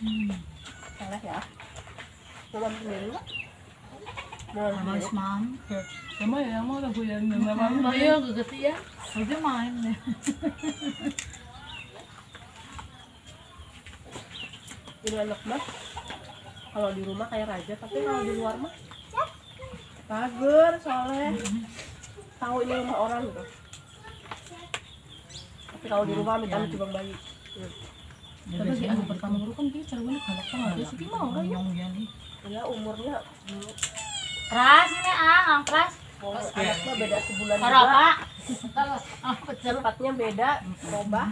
Salah ya. Coba sendiri lah. Habis mampir. Sama ya, mau lagu yang nama Ayo geget ya. Udah main deh. Ini enak banget. Kalau di rumah kayak raja, tapi kalau di luar mah pager soalnya. Tahu ini rumah orang gitu. Tapi kalau di rumah minta cuma bayi. tapi di aku pertama dulu kan dia caranya galak banget sih gimana ya Ya umurnya Keras ini keras. anaknya beda sebulan Parah juga. Pak. Tempatnya beda, coba.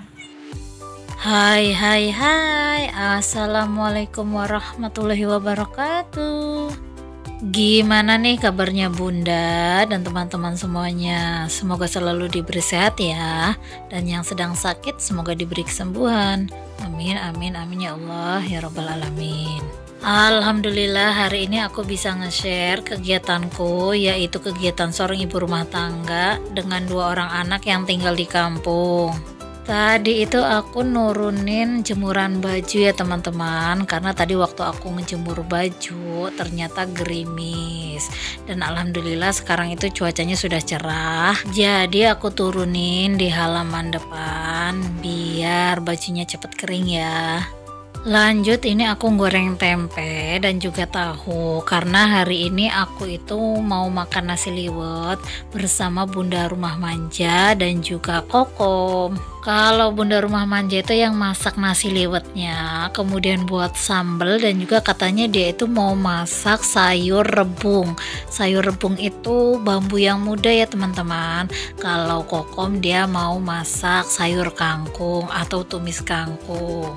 Hai, Assalamualaikum warahmatullahi wabarakatuh. Gimana nih kabarnya Bunda dan teman-teman semuanya? Semoga selalu diberi sehat ya. Dan yang sedang sakit semoga diberi kesembuhan. Amin, amin, amin ya Allah ya Rabbal Alamin. Alhamdulillah hari ini aku bisa nge-share kegiatanku, yaitu kegiatan seorang ibu rumah tangga dengan 2 orang anak yang tinggal di kampung. Tadi itu aku nurunin jemuran baju ya teman-teman, karena tadi waktu aku ngejemur baju ternyata gerimis. Dan alhamdulillah sekarang itu cuacanya sudah cerah. Jadi aku turunin di halaman depan biar bajunya cepet kering ya. Lanjut, ini aku goreng tempe dan juga tahu karena hari ini aku itu mau makan nasi liwet bersama Bunda Rumah Manja dan juga Kokom. Kalau Bunda Rumah Manja itu yang masak nasi liwetnya, kemudian buat sambal dan juga katanya dia itu mau masak sayur rebung. Sayur rebung itu bambu yang muda ya teman-teman. Kalau Kokom dia mau masak sayur kangkung atau tumis kangkung.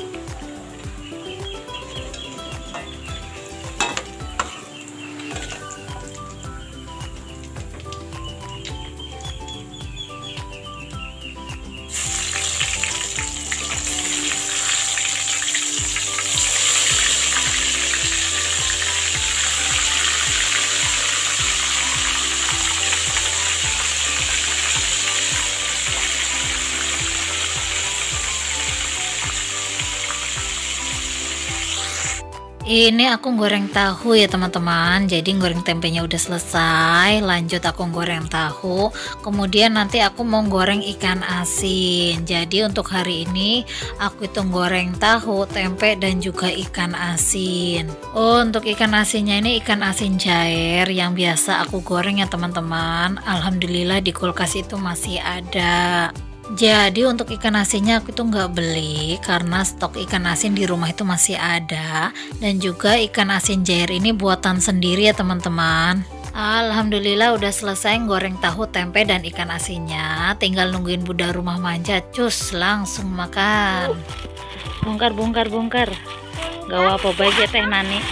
Ini aku goreng tahu ya teman-teman. Jadi goreng tempenya udah selesai. Lanjut aku goreng tahu. Kemudian nanti aku mau goreng ikan asin. Jadi untuk hari ini aku itu goreng tahu, tempe dan juga ikan asin. Oh, untuk ikan asinnya ini ikan asin cair yang biasa aku goreng ya teman-teman. Alhamdulillah di kulkas itu masih ada. Jadi untuk ikan asinnya aku tuh nggak beli karena stok ikan asin di rumah itu masih ada, dan juga ikan asin cair ini buatan sendiri ya teman-teman. Alhamdulillah udah selesai goreng tahu, tempe dan ikan asinnya, tinggal nungguin Bunda Rumah Manja cus langsung makan. Bongkar gak apa baik ya teh nani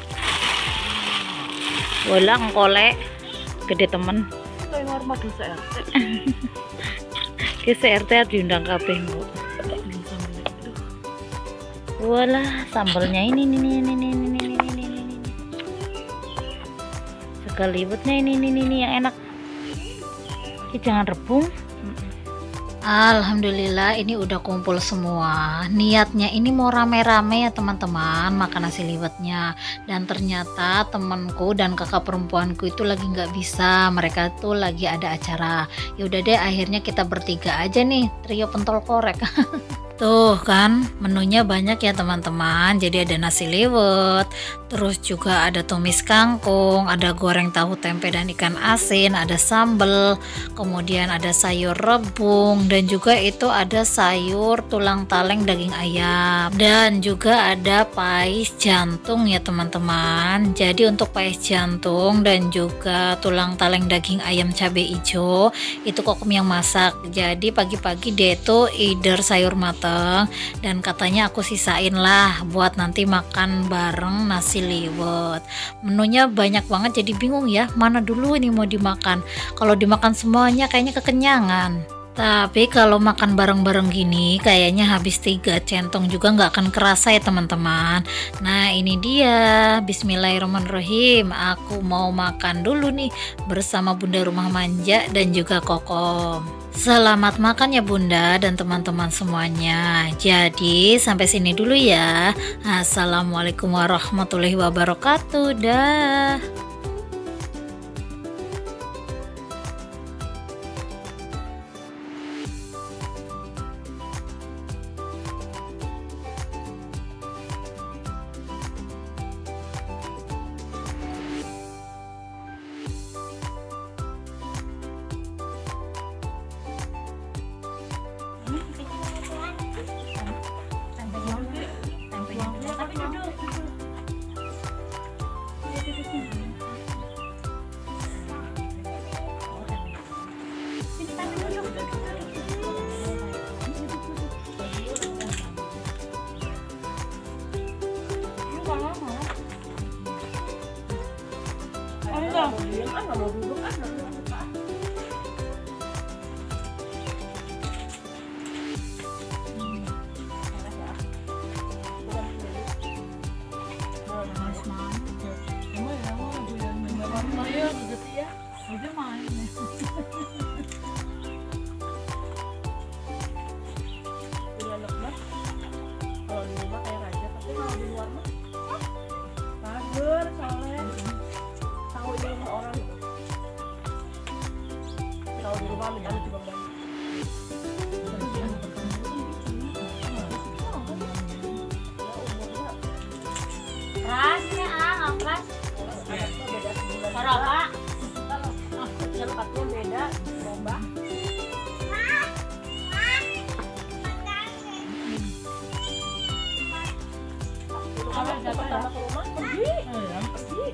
bolang kolek gede temen kayak normal dosa RT ke CRT diundang kabeh Bu. Walah sambalnya ini sekaliputnya ini yang enak. Ini jangan rebung. Alhamdulillah ini udah kumpul semua. Niatnya ini mau rame-rame ya teman-teman makan nasi liwetnya, dan ternyata temanku dan kakak perempuanku itu lagi nggak bisa, mereka tuh lagi ada acara. Ya udah deh akhirnya kita bertiga aja nih, trio pentol korek. Tuh kan menunya banyak ya teman-teman. Jadi ada nasi liwet, terus juga ada tumis kangkung, ada goreng tahu, tempe dan ikan asin, ada sambal, kemudian ada sayur rebung, dan juga itu ada sayur tulang taleng daging ayam, dan juga ada pais jantung ya teman-teman. Jadi untuk pais jantung dan juga tulang taleng daging ayam cabai hijau itu Kokom yang masak. Jadi pagi-pagi dia itu either sayur matang, dan katanya aku sisain lah buat nanti makan bareng nasi liwet. Menunya banyak banget jadi bingung ya mana dulu ini mau dimakan. Kalau dimakan semuanya kayaknya kekenyangan. Tapi kalau makan bareng-bareng gini kayaknya habis 3 centong juga nggak akan kerasa ya teman-teman. Nah ini dia, bismillahirrahmanirrahim. Aku mau makan dulu nih bersama Bunda Rumah Manja dan juga Kokom. Selamat makan ya Bunda dan teman-teman semuanya. Jadi sampai sini dulu ya. Assalamualaikum warahmatullahi wabarakatuh. Dah. Nggak mau diem, nggak mau duduk, nggak mau buka. Aja main deh. Punya anak mah kalau di rumah kayak raja, tapi kalau di luar mah mager, soleh, tahu ini rumah orang gitu. Kalau di rumah minta juga banyak. Ras ini Ras. Beda sebulan. Taruh Pak. Tempatnya beda, lomba. Kalau pertama ke rumah pergi. Pergi.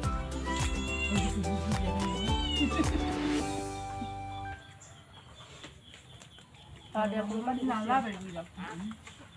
Kalau dia ke rumah di